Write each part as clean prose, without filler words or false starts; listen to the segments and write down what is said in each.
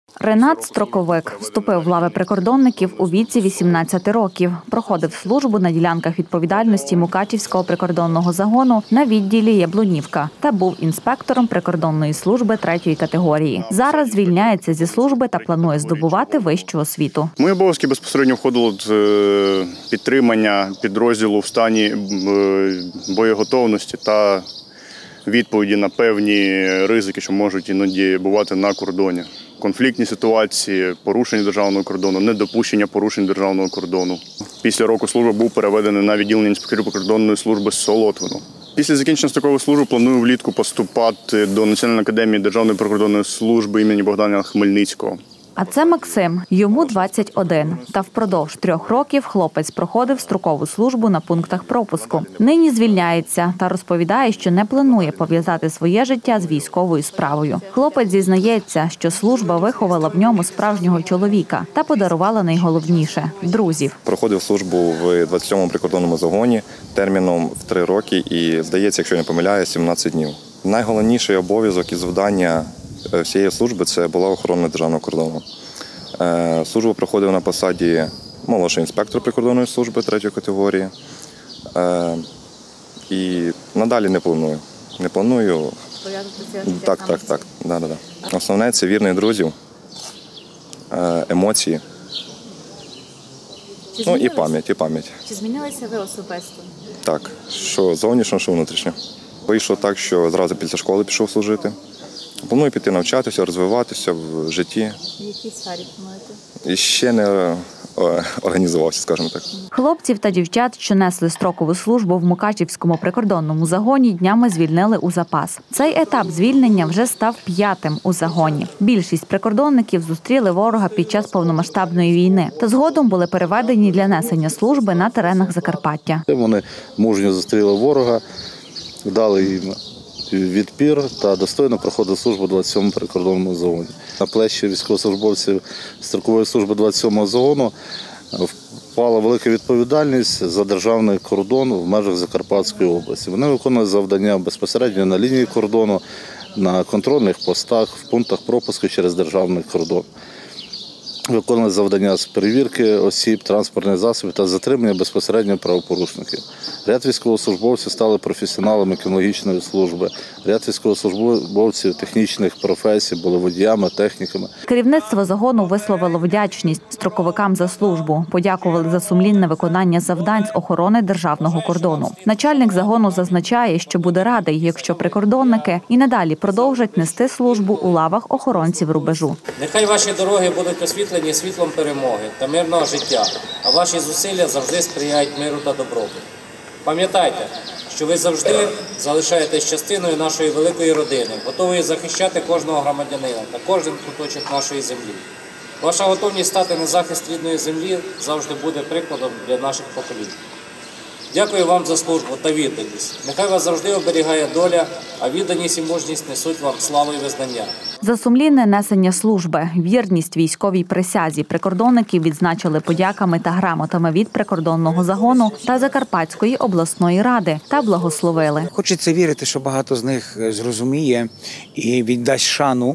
Ренат – строковик. Вступив в лави прикордонників у віці 18 років. Проходив службу на ділянках відповідальності Мукачівського прикордонного загону на відділі Яблунівка та був інспектором прикордонної служби 3-ї категорії. Зараз звільняється зі служби та планує здобувати вищу освіту. Мої обов'язки безпосередньо входило підтримання підрозділу в стані боєготовності та відповіді на певні ризики, що можуть іноді бувати на кордоні. Конфліктні ситуації, порушення державного кордону, недопущення порушень державного кордону. Після року служби був переведений на відділення інспекторів прикордонної служби Солотвино. Після закінчення строкової служби планую влітку поступати до Національної академії Державної прикордонної служби імені Богдана Хмельницького. А це Максим. Йому 21. Та впродовж 3 років хлопець проходив строкову службу на пунктах пропуску. Нині звільняється та розповідає, що не планує пов'язати своє життя з військовою справою. Хлопець зізнається, що служба виховала в ньому справжнього чоловіка та подарувала найголовніше – друзів. Проходив службу в 27-му прикордонному загоні терміном в 3 роки і, здається, якщо я не помиляюсь, 17 днів. Найголовніший обов'язок і завдання всієї служби – це була охорона державного кордону. Службу проходив на посаді молодший інспектор прикордонної служби 3-ї категорії. І надалі не планую. Не планую. Так. Да. Основне – це вірність друзів, емоції. І пам'ять. Чи змінилися ви особисто? Так, що зовнішньо, що внутрішньо. Вийшло так, що зразу після школи пішов служити. Планую піти навчатися, розвиватися в житті. В якій сфері плануєте? І ще не організувався, скажімо так. Хлопців та дівчат, що несли строкову службу в Мукачівському прикордонному загоні, днями звільнили у запас. Цей етап звільнення вже став 5-м у загоні. Більшість прикордонників зустріли ворога під час повномасштабної війни та згодом були переведені для несення служби на теренах Закарпаття. Вони мужньо зустріли ворога, дали їм відпір та достойно проходив службу 27-му прикордонному загоні. На плечі військовослужбовців строкової служби 27-го загону впала велика відповідальність за державний кордон в межах Закарпатської області. Вони виконують завдання безпосередньо на лінії кордону, на контрольних постах, в пунктах пропуску через державний кордон. Виконують завдання з перевірки осіб, транспортних засобів та затримання безпосередньо правопорушників. Ряд військовослужбовців стали професіоналами кінологічної служби. Ряд військовослужбовців технічних професій були водіями, техніками. Керівництво загону висловило вдячність строковикам за службу. Подякували за сумлінне виконання завдань з охорони державного кордону. Начальник загону зазначає, що буде радий, якщо прикордонники і надалі продовжать нести службу у лавах охоронців рубежу. Нехай ваші дороги будуть освітлені світлом перемоги та мирного життя, а ваші зусилля завжди сприяють миру та добробуту. Пам'ятайте, що ви завжди залишаєтесь частиною нашої великої родини, готової захищати кожного громадянина та кожен куточок нашої землі. Ваша готовність стати на захист рідної землі завжди буде прикладом для наших поколінь. Дякую вам за службу та відданість. Нехай вас завжди оберігає доля, а відданість і мужність несуть вам славу і визнання. За сумлінне несення служби, вірність військовій присязі прикордонників відзначили подяками та грамотами від прикордонного загону та Закарпатської обласної ради та благословили. Хочеться вірити, що багато з них зрозуміє і віддасть шану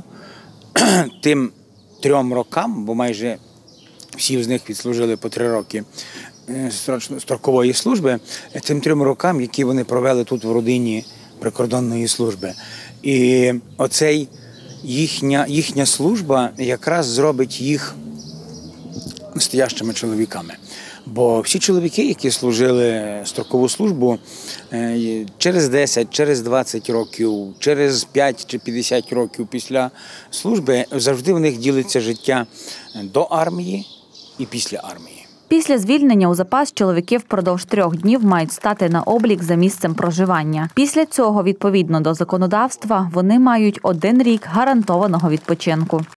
тим 3 рокам, бо майже всі з них відслужили по 3 роки строкової служби, тим 3 рокам, які вони провели тут в родині прикордонної служби. І оцей їхня служба якраз зробить їх настоящими чоловіками. Бо всі чоловіки, які служили строкову службу, через 10, через 20 років, через 5 чи 50 років після служби, завжди в них ділиться життя до армії і після армії. Після звільнення у запас чоловіки впродовж 3 днів мають стати на облік за місцем проживання. Після цього, відповідно до законодавства, вони мають 1 рік гарантованого відпочинку.